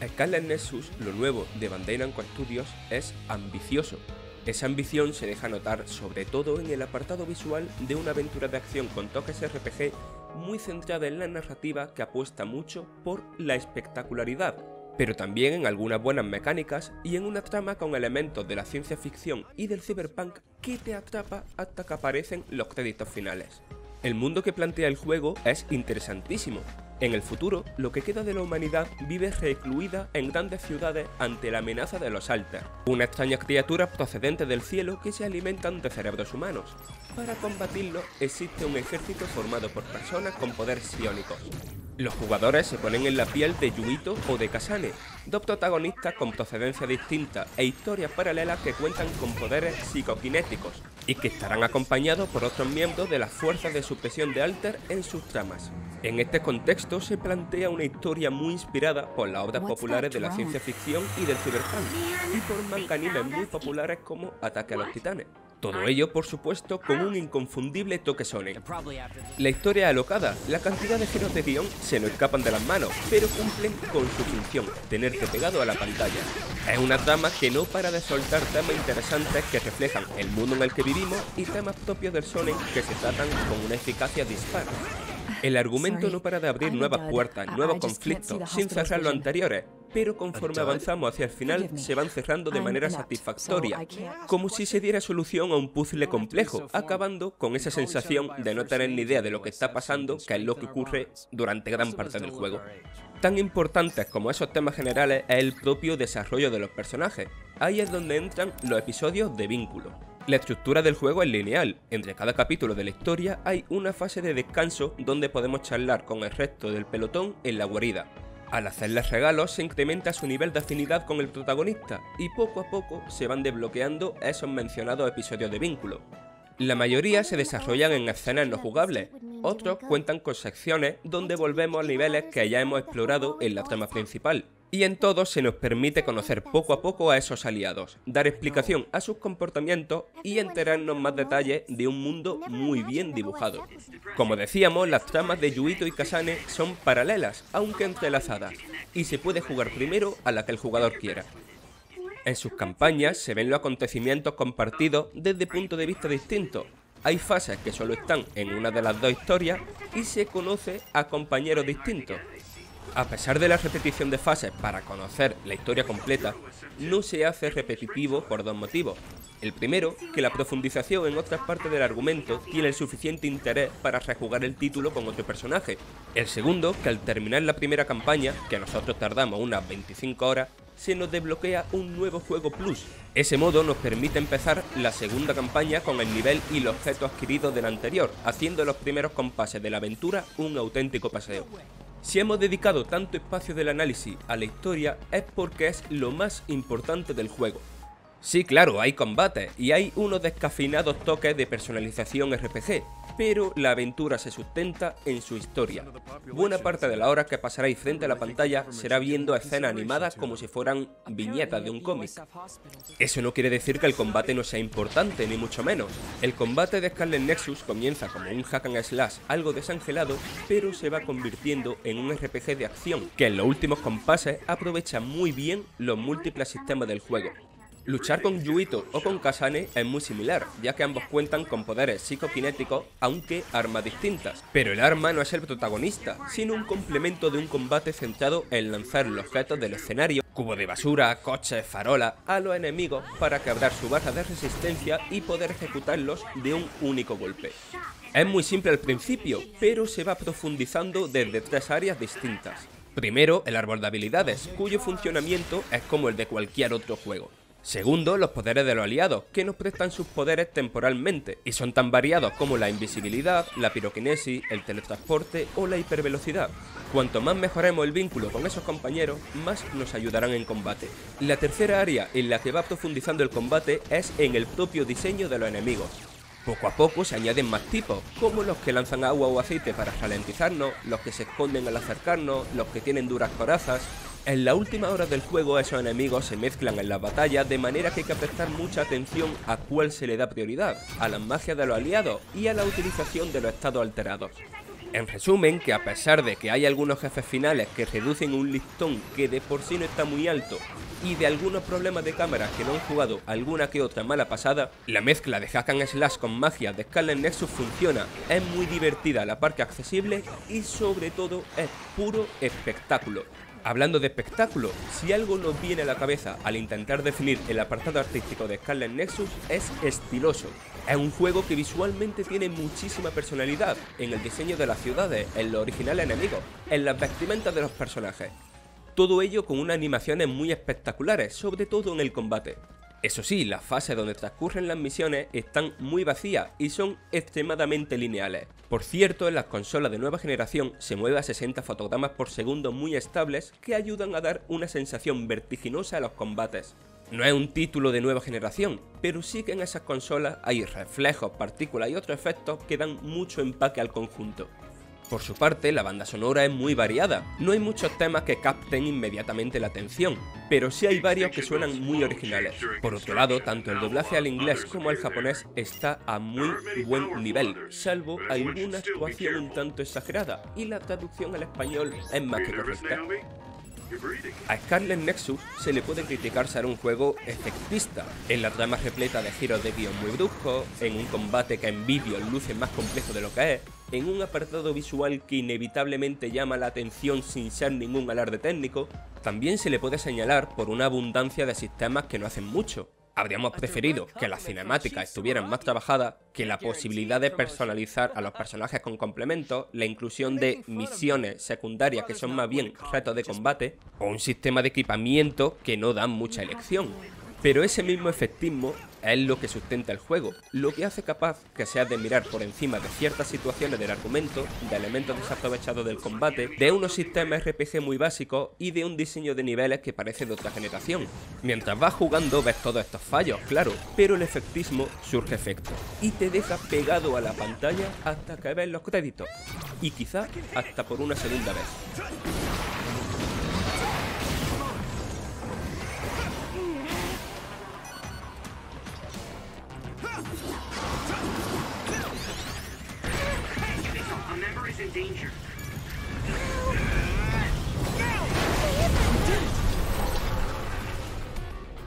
Scarlet Nexus, lo nuevo de Bandai Namco Studios, es ambicioso. Esa ambición se deja notar sobre todo en el apartado visual de una aventura de acción con toques RPG muy centrada en la narrativa que apuesta mucho por la espectacularidad, pero también en algunas buenas mecánicas y en una trama con elementos de la ciencia ficción y del cyberpunk que te atrapa hasta que aparecen los créditos finales. El mundo que plantea el juego es interesantísimo. En el futuro, lo que queda de la humanidad vive recluida en grandes ciudades ante la amenaza de los Alters, una extraña criatura procedente del cielo que se alimentan de cerebros humanos. Para combatirlo existe un ejército formado por personas con poderes psiónicos. Los jugadores se ponen en la piel de Yuito o de Kasane, dos protagonistas con procedencia distinta e historias paralelas que cuentan con poderes psicoquinéticos y que estarán acompañados por otros miembros de las fuerzas de supresión de Alter en sus tramas. En este contexto se plantea una historia muy inspirada por las obras populares de la ciencia ficción y del cyberpunk, y por manga animes muy populares como Ataque a los Titanes. Todo ello, por supuesto, con un inconfundible toque shonen. La historia es alocada, la cantidad de giros de guión se nos escapan de las manos, pero cumplen con su función, tenerte pegado a la pantalla. Es una trama que no para de soltar temas interesantes que reflejan el mundo en el que vivimos y temas propios del shonen que se tratan con una eficacia dispar. El argumento no para de abrir nuevas puertas, nuevos conflictos, sin cerrar los anteriores, pero conforme avanzamos hacia el final se van cerrando de manera satisfactoria, como si se diera solución a un puzzle complejo, acabando con esa sensación de no tener ni idea de lo que está pasando, que es lo que ocurre durante gran parte del juego. Tan importantes como esos temas generales es el propio desarrollo de los personajes. Ahí es donde entran los episodios de vínculo. La estructura del juego es lineal, entre cada capítulo de la historia hay una fase de descanso donde podemos charlar con el resto del pelotón en la guarida. Al hacerles regalos se incrementa su nivel de afinidad con el protagonista y poco a poco se van desbloqueando esos mencionados episodios de vínculo. La mayoría se desarrollan en escenas no jugables, otros cuentan con secciones donde volvemos a niveles que ya hemos explorado en la trama principal. Y en todos se nos permite conocer poco a poco a esos aliados, dar explicación a sus comportamientos y enterarnos más detalles de un mundo muy bien dibujado. Como decíamos, las tramas de Yuito y Kasane son paralelas, aunque entrelazadas, y se puede jugar primero a la que el jugador quiera. En sus campañas se ven los acontecimientos compartidos desde puntos de vista distintos. Hay fases que solo están en una de las dos historias y se conoce a compañeros distintos. A pesar de la repetición de fases para conocer la historia completa, no se hace repetitivo por dos motivos. El primero, que la profundización en otras partes del argumento tiene el suficiente interés para rejugar el título con otro personaje. El segundo, que al terminar la primera campaña, que nosotros tardamos unas 25 horas, se nos desbloquea un nuevo juego plus. Ese modo nos permite empezar la segunda campaña con el nivel y los objetos adquiridos del anterior, haciendo los primeros compases de la aventura un auténtico paseo. Si hemos dedicado tanto espacio del análisis a la historia es porque es lo más importante del juego. Sí, claro, hay combates y hay unos descafeinados toques de personalización RPG, pero la aventura se sustenta en su historia. Buena parte de las horas que pasaréis frente a la pantalla será viendo escenas animadas como si fueran viñetas de un cómic. Eso no quiere decir que el combate no sea importante, ni mucho menos. El combate de Scarlet Nexus comienza como un hack and slash algo desangelado, pero se va convirtiendo en un RPG de acción, que en los últimos compases aprovecha muy bien los múltiples sistemas del juego. Luchar con Yuito o con Kasane es muy similar, ya que ambos cuentan con poderes psicoquinéticos, aunque armas distintas. Pero el arma no es el protagonista, sino un complemento de un combate centrado en lanzar los objetos del escenario, cubo de basura, coches, farolas, a los enemigos para quebrar su barra de resistencia y poder ejecutarlos de un único golpe. Es muy simple al principio, pero se va profundizando desde tres áreas distintas. Primero, el árbol de habilidades, cuyo funcionamiento es como el de cualquier otro juego. Segundo, los poderes de los aliados, que nos prestan sus poderes temporalmente, y son tan variados como la invisibilidad, la piroquinesis, el teletransporte o la hipervelocidad. Cuanto más mejoremos el vínculo con esos compañeros, más nos ayudarán en combate. La tercera área en la que va profundizando el combate es en el propio diseño de los enemigos. Poco a poco se añaden más tipos, como los que lanzan agua o aceite para ralentizarnos, los que se esconden al acercarnos, los que tienen duras corazas. En las últimas horas del juego esos enemigos se mezclan en las batallas de manera que hay que prestar mucha atención a cuál se le da prioridad, a las magias de los aliados y a la utilización de los estados alterados. En resumen, que a pesar de que hay algunos jefes finales que reducen un listón que de por sí no está muy alto y de algunos problemas de cámara que no han jugado alguna que otra mala pasada, la mezcla de hack and slash con magia de Scarlet Nexus funciona, es muy divertida a la par que accesible y sobre todo es puro espectáculo. Hablando de espectáculo, si algo nos viene a la cabeza al intentar definir el apartado artístico de Scarlet Nexus es estiloso. Es un juego que visualmente tiene muchísima personalidad en el diseño de las ciudades, en los originales enemigos, en las vestimentas de los personajes. Todo ello con unas animaciones muy espectaculares, sobre todo en el combate. Eso sí, las fases donde transcurren las misiones están muy vacías y son extremadamente lineales. Por cierto, en las consolas de nueva generación se mueve a 60 fotogramas por segundo muy estables que ayudan a dar una sensación vertiginosa a los combates. No es un título de nueva generación, pero sí que en esas consolas hay reflejos, partículas y otros efectos que dan mucho empaque al conjunto. Por su parte, la banda sonora es muy variada, no hay muchos temas que capten inmediatamente la atención, pero sí hay varios que suenan muy originales. Por otro lado, tanto el doblaje al inglés como al japonés está a muy buen nivel, salvo alguna actuación un tanto exagerada, y la traducción al español es más que correcta. A Scarlet Nexus se le puede criticar ser un juego efectista, en la trama repleta de giros de guión muy bruscos, en un combate que en vídeo luce más complejo de lo que es, en un apartado visual que inevitablemente llama la atención sin ser ningún alarde técnico. También se le puede señalar por una abundancia de sistemas que no hacen mucho. Habríamos preferido que las cinemáticas estuvieran más trabajadas, que la posibilidad de personalizar a los personajes con complementos, la inclusión de misiones secundarias que son más bien retos de combate, o un sistema de equipamiento que no dan mucha elección. Pero ese mismo efectismo es lo que sustenta el juego, lo que hace capaz que seas de mirar por encima de ciertas situaciones del argumento, de elementos desaprovechados del combate, de unos sistemas RPG muy básicos y de un diseño de niveles que parece de otra generación. Mientras vas jugando ves todos estos fallos, claro, pero el efectismo surge efecto y te deja pegado a la pantalla hasta que ves los créditos, y quizá hasta por una segunda vez. In danger.